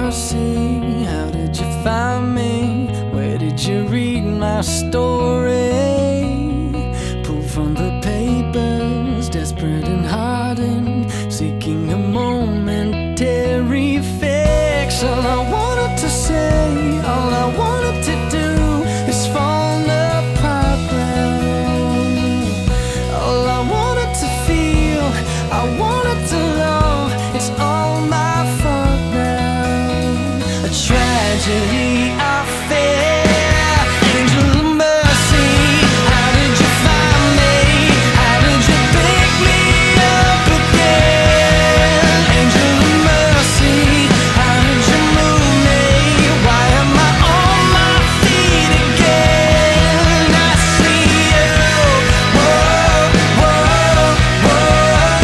mercy, how did you find me? Where did you read my story? Pulled from the papers, desperate and hardened, seeking a momentary fix. All I wanted to say, all I wanted to do is fall apart now. All I wanted to feel, I wanted to love, it's all my fault now. A tragedy I fear, angel of mercy, how did you find me? How did you pick me up again? Angel of mercy, how did you move me? Why am I on my feet again? I see you, whoa, whoa, whoa.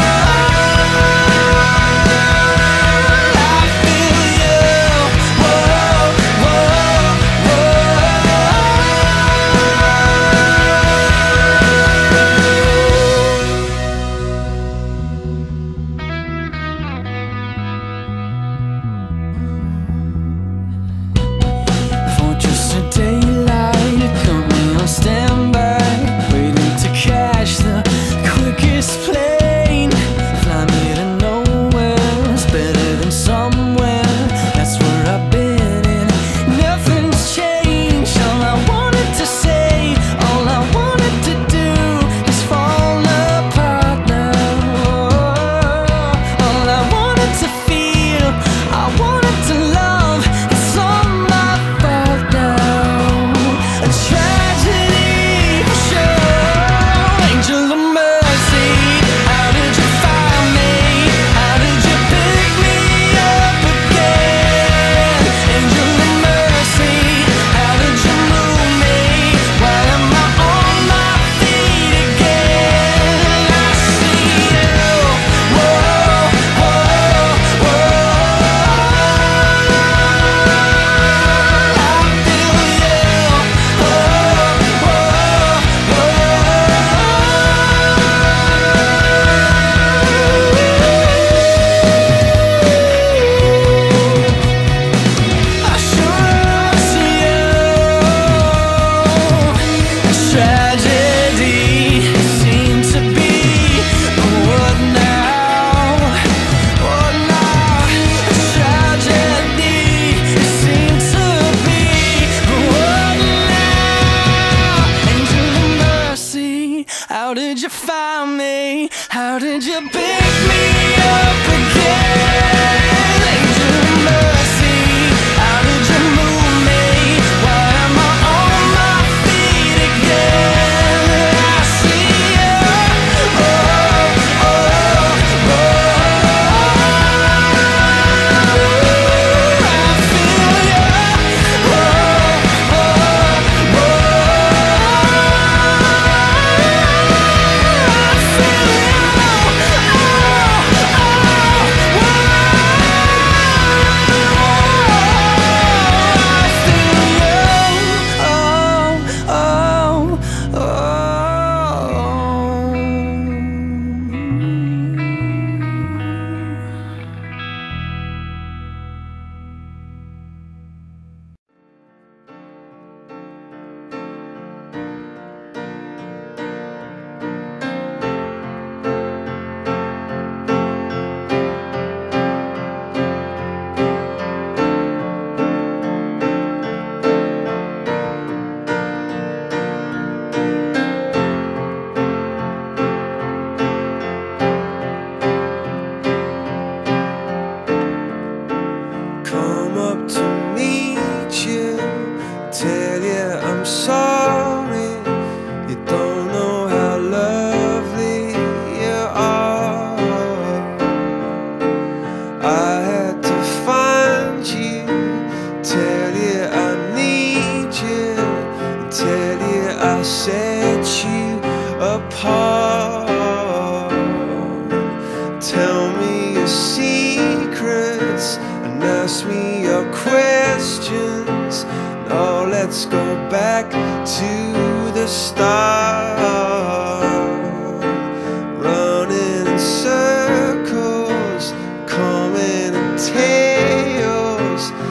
I feel you, whoa, whoa, Fortress of daylight, coming on standby, waiting to catch the quickest plane. Fly me to nowhere, it's better than somewhere. That's where I've been and nothing's changed. All I wanted to say, all I wanted to do is fall apart now. All I wanted to feel, I wanted to love, it's all my fault now. A tragedy for sure. Angel of mercy, how did you find me? How did you pick me up again? Angel of mercy, how did you move me? Why am I on my feet again? I see you, whoa, whoa, whoa. I feel you, whoa, whoa, I sure see you. This tragedy seems to be what now? What now? This tragedy seems to be what now? Angel of mercy, how did you find me? How did you pick me up again? Angel of mercy, how did you move me? Why am I on my feet again? I see you, oh, oh, oh. I feel you, oh, oh, oh. I feel you, Come up to meet you, tell you I'm sorry. You don't know how lovely you are. I had to find you, tell you I need you, tell you I set you apart. Tell me your secrets and ask me your questions. Now let's go back to the start. Running in circles, coming in tails.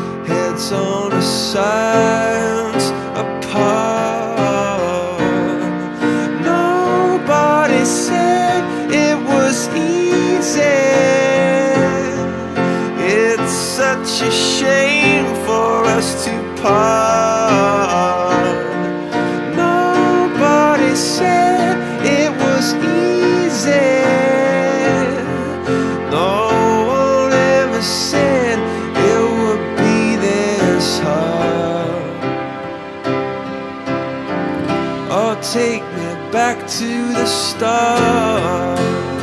or take me back to the start.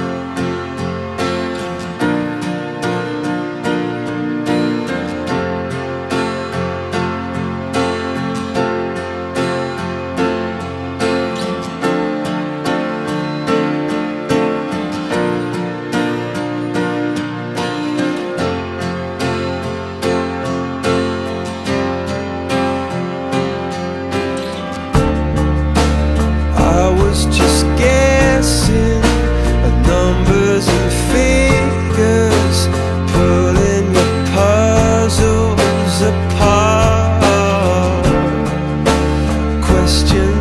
Just guessing at numbers and figures, pulling your puzzles apart. Question